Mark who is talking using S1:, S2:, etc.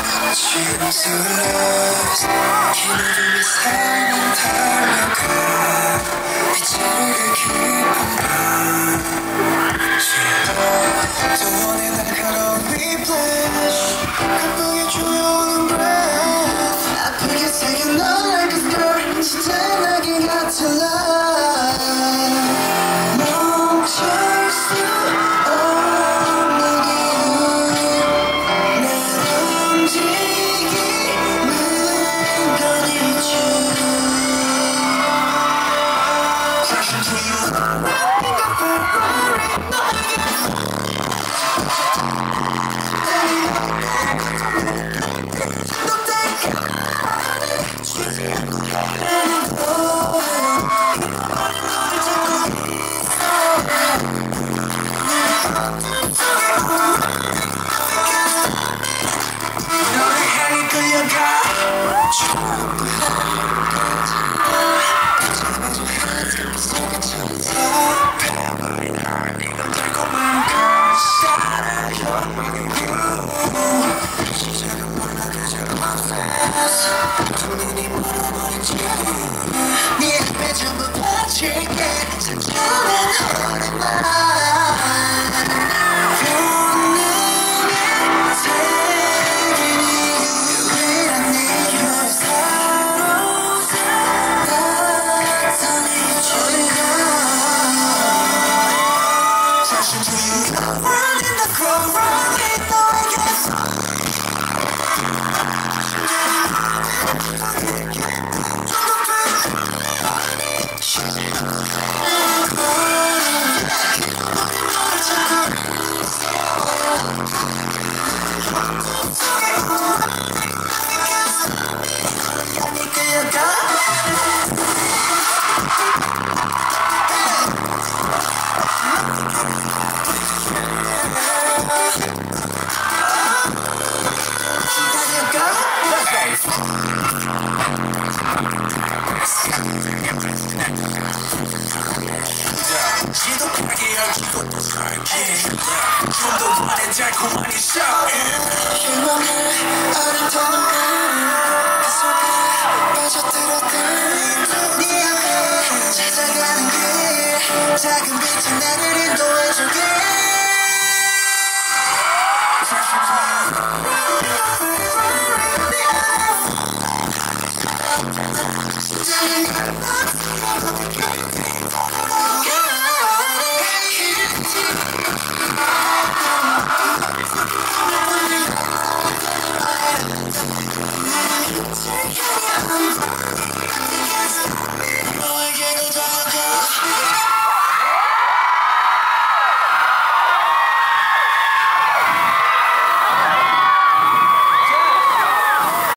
S1: lost. 기름이 삶은 달려가 빛을 깊은 밤 또 오늘 날카로운 reflex 가끔이 조여오는 breath 아프게 새긴 너 like a scar 진짜 나긴 같은 love 멈출 수 없는 이유 날 움직이는 건 있지 Passion to you 너를 향해 끌려가 네 앞에 전부 바칠게 상처는 오랜만 본능에 새긴 이유란 내게 사로잡 나타내 Passion to you Running the crowd running 너에게 지독하게 열기고 또 살게 좀 더 오랜 달콤한 이 샤워 희망을 아름다운 그 속에 빠져들었던 네 앞에 찾아가는 길 작은 빛이 나를 인도해줄게 Take